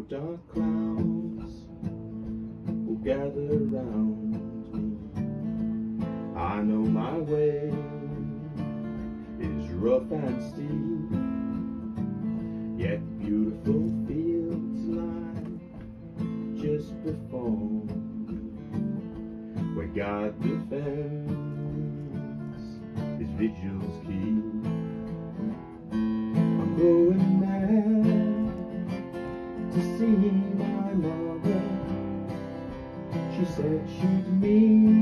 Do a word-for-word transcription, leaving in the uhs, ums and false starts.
dark clouds will gather round me. I know my way is rough and steep, yet beautiful fields lie just before me, where God defends his vigils keep. I'm going mad to see my mother. She said she'd meet